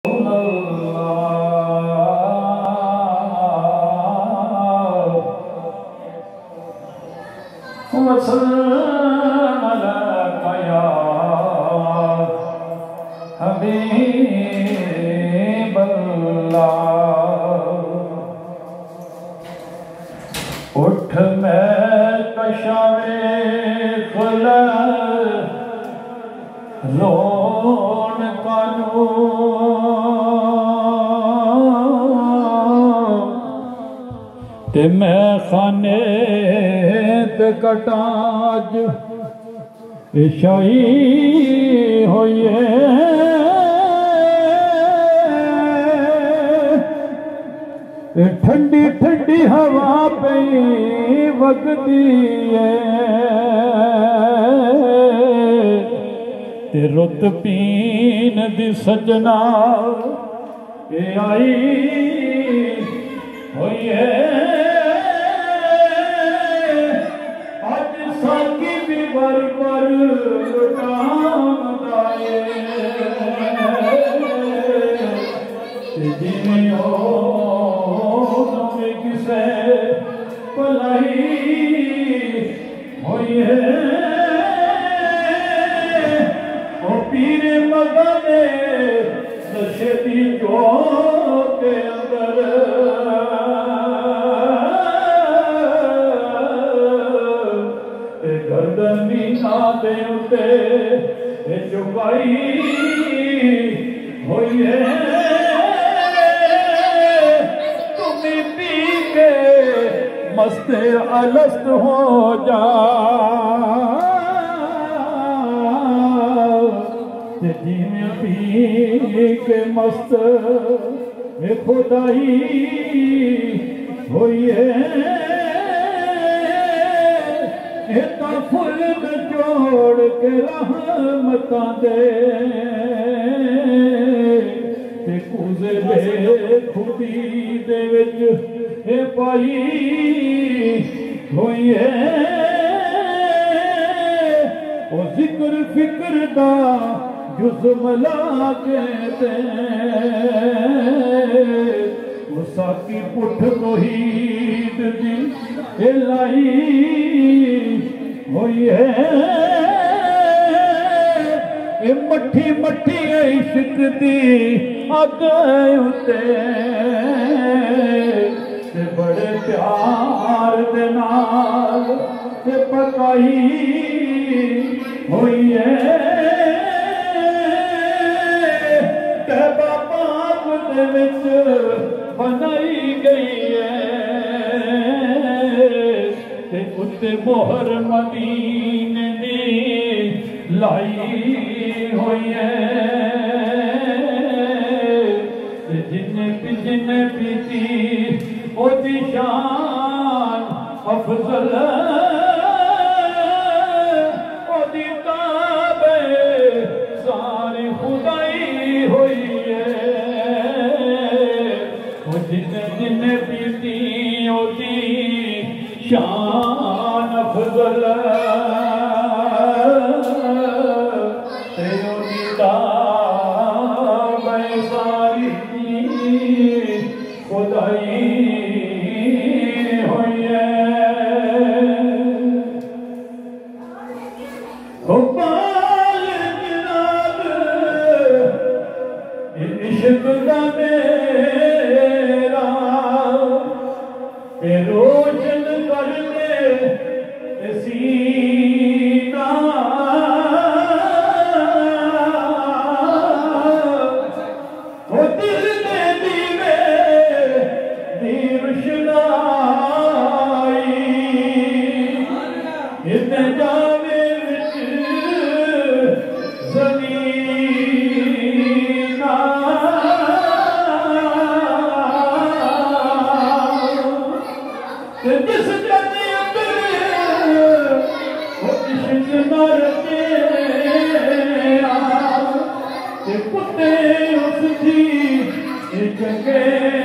उठ मैं कशावे खुला रोन कानू ते मैं खाने ते कटाज शाही होइए ठंडी ठंडी हवा पे वगदी है ते रुत पीन दी सजना आई होई है अज साकी भी बर बर लुटांदा है जिवें हो भलाई होई है ओ पीरे मगने नशे दी जोत के अंदर गर्दन मीना दे उते चुकाई होई है मस्त अलस्त हो जा जिमें पी के मस्त खुदाई होई है फुल जोड़ के रहमतां दे कूजे दे खुदी दे विच पाई होई है ओ जिक्र फिक्र दा जुज़मला के ओ साकी पुठ तौहीद दी लाई होई है ए मठी मठी इश्क दी अग उते बड़े प्यार दे नाल पकाई होई है तैबा पाक दे विच बनाई गई है ते उत्ते मोहर मदीने दी लाई होई है जिन्ने पीती ओदी शान अफजल ओदी ताबे सारी खुदाई होई है ओ जिन्ने पीती ओदी शान अफजल ते ओदी ताबे सारी खुदाई इश्क दा मेरा रोशन कर दे सीना ओ दिल दे दीवे दी रोशनाई इतने जावे विच ज़मीना जिस जने अंदर वो इश्क न रचे कुत्ते उसकी चंगे